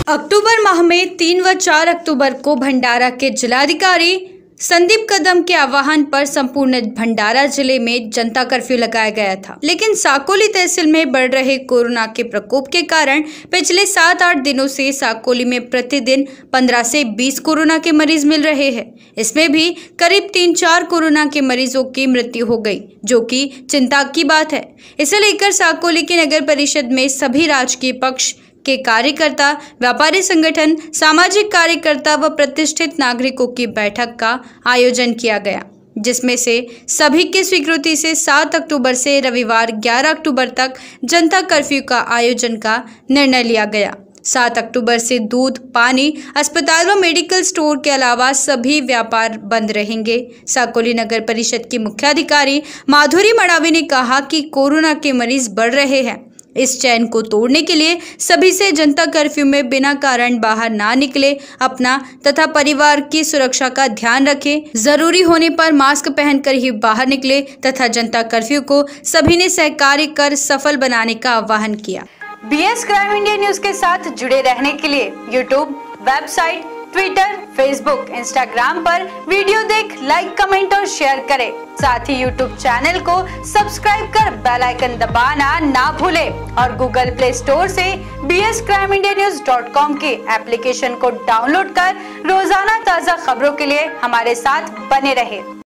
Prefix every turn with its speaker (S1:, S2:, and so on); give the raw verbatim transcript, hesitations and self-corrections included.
S1: अक्टूबर माह में तीन व चार अक्टूबर को भंडारा के जिलाधिकारी संदीप कदम के आह्वान पर संपूर्ण भंडारा जिले में जनता कर्फ्यू लगाया गया था। लेकिन साकोली तहसील में बढ़ रहे कोरोना के प्रकोप के कारण पिछले सात आठ दिनों से साकोली में प्रतिदिन पंद्रह से बीस कोरोना के मरीज मिल रहे हैं। इसमें भी करीब तीन चार कोरोना के मरीजों की मृत्यु हो गई, जो कि चिंता की बात है। इसे लेकर साकोली की नगर परिषद में सभी राजकीय पक्ष के कार्यकर्ता, व्यापारी संगठन, सामाजिक कार्यकर्ता व प्रतिष्ठित नागरिकों की बैठक का आयोजन किया गया, जिसमें से सभी की स्वीकृति से सात अक्टूबर से रविवार ग्यारह अक्टूबर तक जनता कर्फ्यू का आयोजन का निर्णय लिया गया। सात अक्टूबर से दूध, पानी, अस्पताल व मेडिकल स्टोर के अलावा सभी व्यापार बंद रहेंगे। साकोली नगर परिषद की मुख्याधिकारी माधुरी मडावी ने कहा कि कोरोना के मरीज बढ़ रहे हैं। इस चैन को तोड़ने के लिए सभी से जनता कर्फ्यू में बिना कारण बाहर ना निकले, अपना तथा परिवार की सुरक्षा का ध्यान रखें, जरूरी होने पर मास्क पहनकर ही बाहर निकले तथा जनता कर्फ्यू को सभी ने सहकार्य कर सफल बनाने का आह्वान किया। बीएस क्राइम इंडिया न्यूज के साथ जुड़े रहने के लिए YouTube, website, Twitter, Facebook, Instagram पर वीडियो देख लाइक, कमेंट और शेयर करें। साथ ही यूट्यूब चैनल को सब्सक्राइब कर बेल आइकन दबाना ना भूलें और गूगल प्ले स्टोर से B S crime India news dot com के एप्लीकेशन को डाउनलोड कर रोजाना ताज़ा खबरों के लिए हमारे साथ बने रहें।